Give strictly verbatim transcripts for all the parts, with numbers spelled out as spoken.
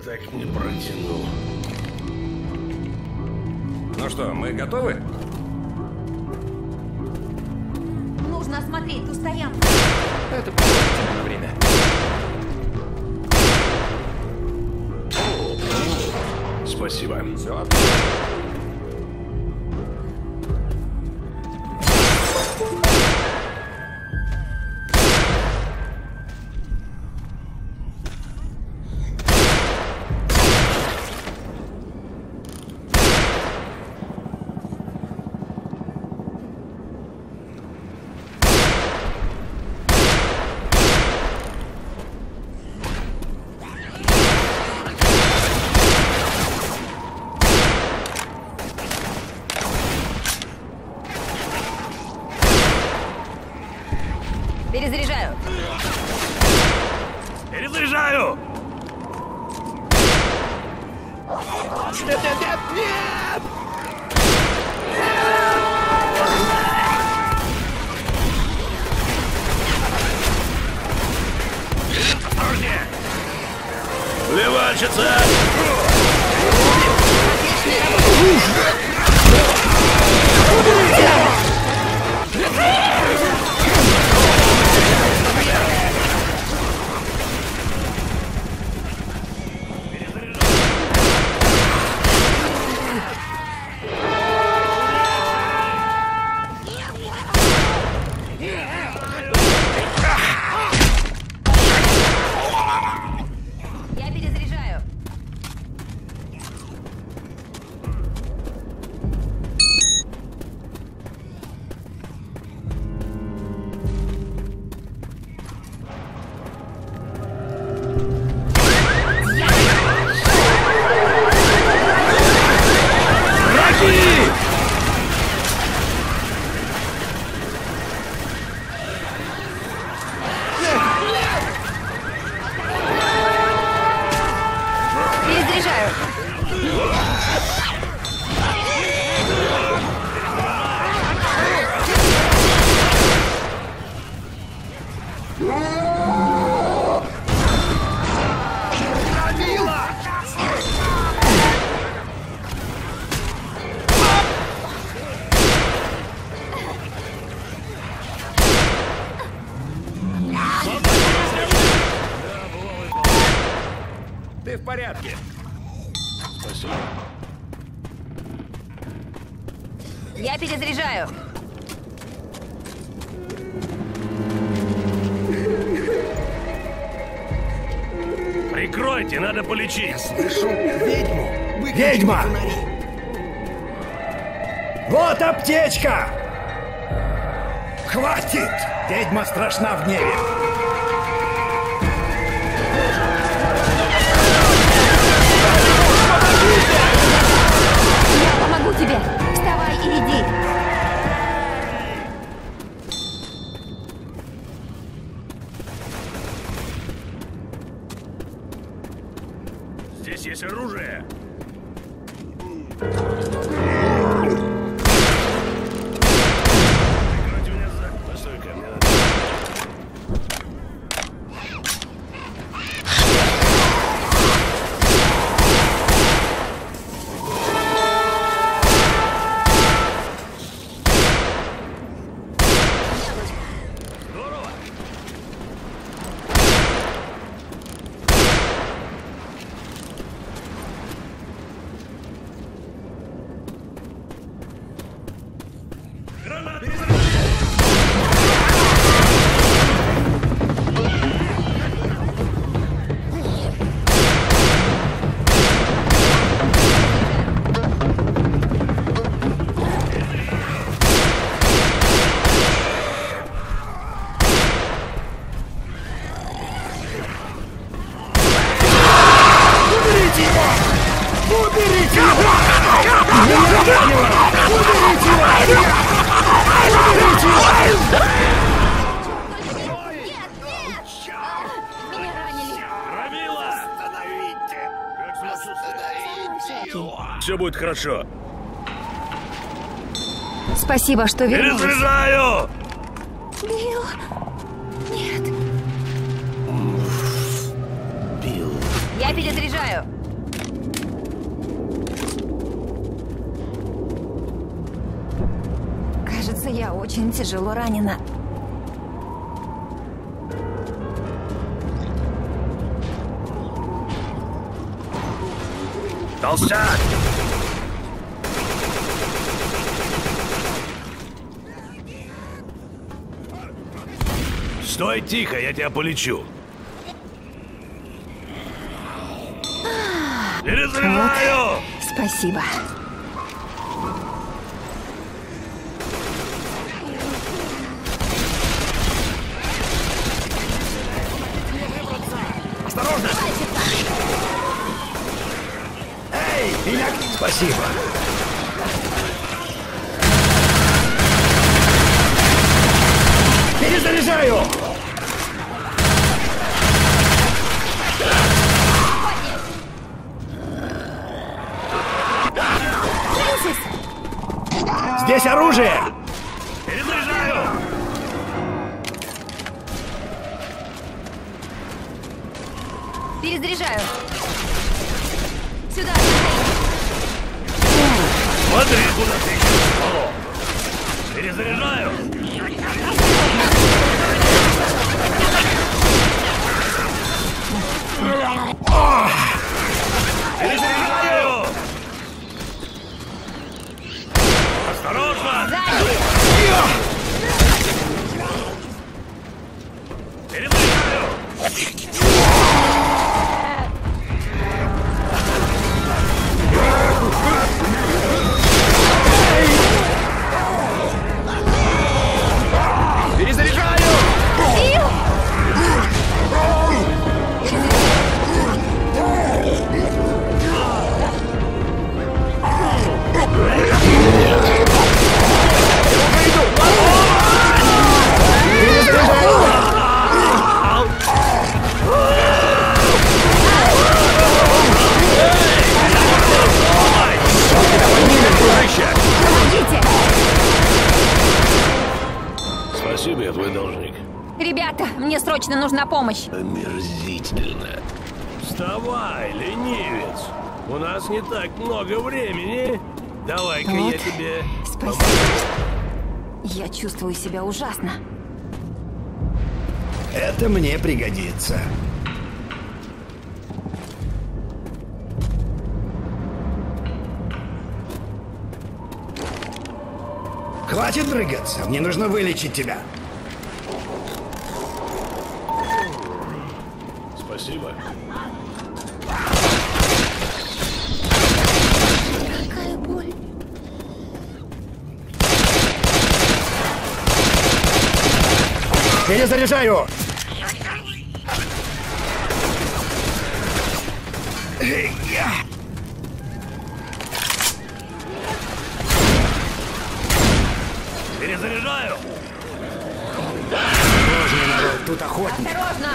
так не протяну. Ну что, мы готовы? Нужно осмотреть ту стоянку. Это положительно на время. Спасибо. Все отлично. Перезаряжаю. Перезаряжаю! Нет, нет, нет, нет! Осторожнее! Левальщица! Я перезаряжаю. Перезаряжаю. Ты в порядке? Спасибо. Я перезаряжаю. Прикройте, надо полечить. Слышу ведьму. Ведьма! Вот аптечка! Хватит! Ведьма страшна в гневе. Я помогу тебе. Вставай и иди. Здесь есть оружие. Прикройте меня за... Постой-ка, мне надо... Здорово! Гранаты! Уберите его! Уберите его! Уберите его! Уберите его! Нет, нет! Меня ранили. Равила! Остановите! Как самочувствие? Остановите его. Все будет хорошо. Спасибо, что вернулась. Перезаряжаю! Билл. Нет. Билл. Я перезаряжаю. Кажется, я очень тяжело ранена. Толстяк! Стой тихо, я тебя полечу. Перезаряжаю! Спасибо. Осторожно! Эй, меня... Спасибо. Перезаряжаю! Здесь оружие! Перезаряжаю! Перезаряжаю. Сюда. Смотри, куда ты идешь. Перезаряжаю! Перезаряжаю! Осторожно! Сзади. Перезаряжаю! Перезаряжаю! Ил! Помогите! Спасибо, я твой должник. Ребята, мне срочно нужна помощь. Омерзительно. Вставай, ленивец. У нас не так много времени. Давай-ка я Вот. тебе... Спасибо. Я чувствую себя ужасно. Это мне пригодится. Хватит дрыгаться, мне нужно вылечить тебя. Спасибо. Какая боль. Перезаряжаю! Перезаряжаю! Божий народ, тут охотник. Осторожно!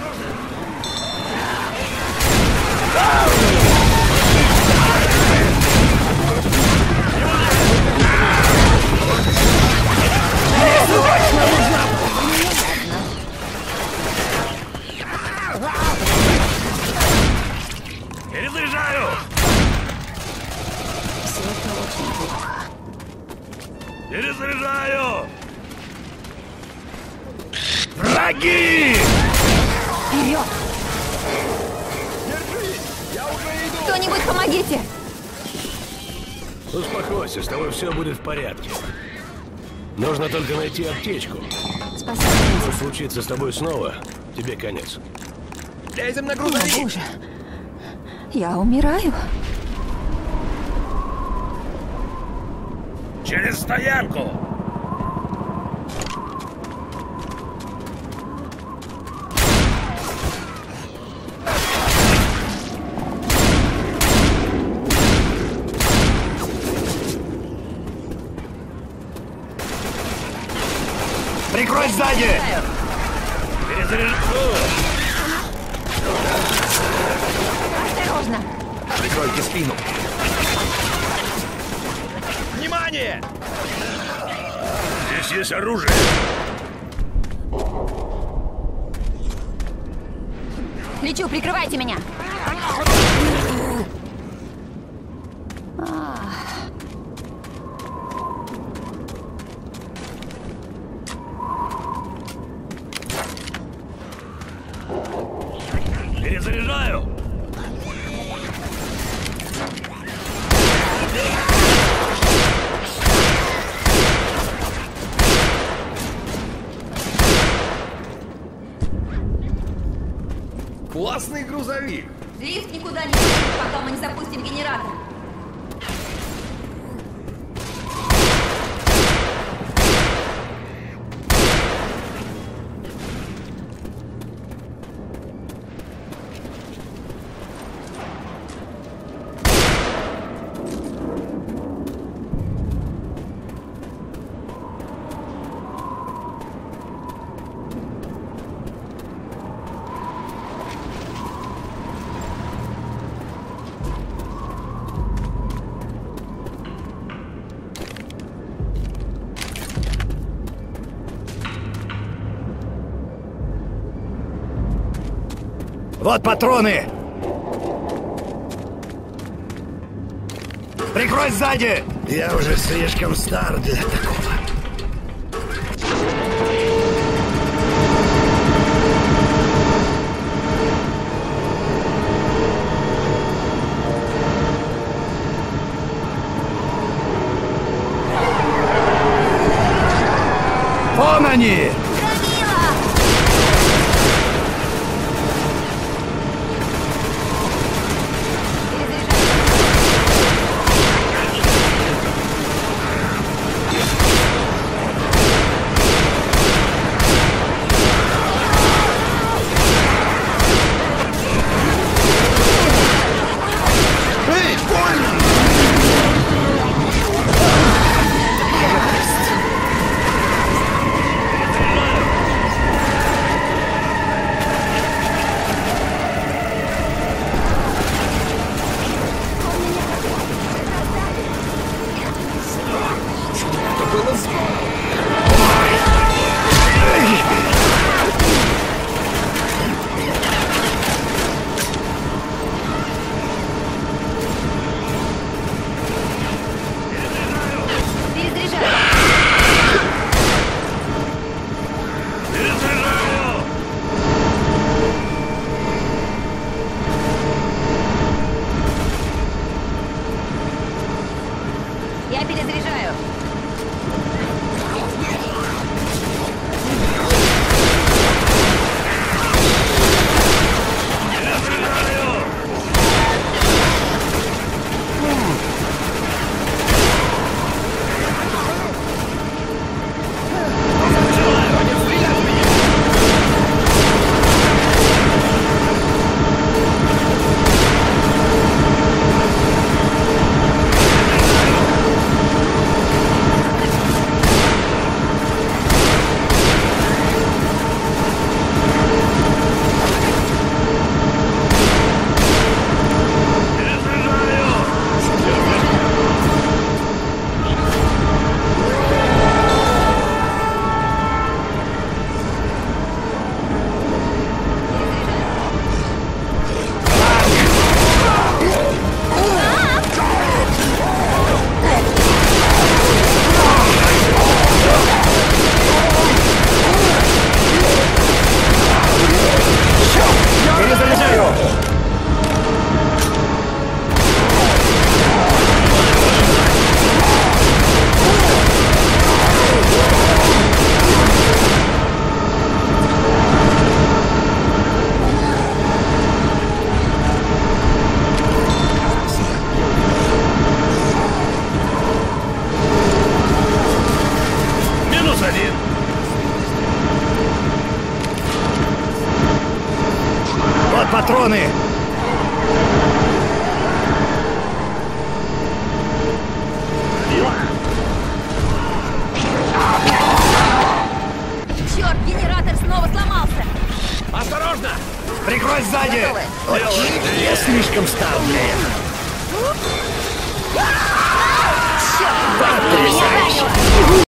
Перезаряжаю! Все это очень плохо. Перезаряжаю! Враги! Вперед! Кто-нибудь помогите! Успокойся, с тобой все будет в порядке. Нужно только найти аптечку. Спасибо. Что случится с тобой снова, тебе конец. Лезем на О, грузовик! боже. Я умираю. Через стоянку! Прикрой сзади! Перезаряжаю! Осторожно! Прикройте спину. Внимание! Здесь есть оружие! Лечу, прикрывайте меня. Перезаряжаю! Классный грузовик. Лифт никуда не едет, пока мы не запустим генератор. Вот патроны! Прикрой сзади! Я уже слишком стар для такого. Вон они! Я перезаряжаю. Вот патроны! Черт, генератор снова сломался. Осторожно! Прикрой сзади! Готовы. Очень, я слишком стар для этого. Черт, возьми, меня ранило.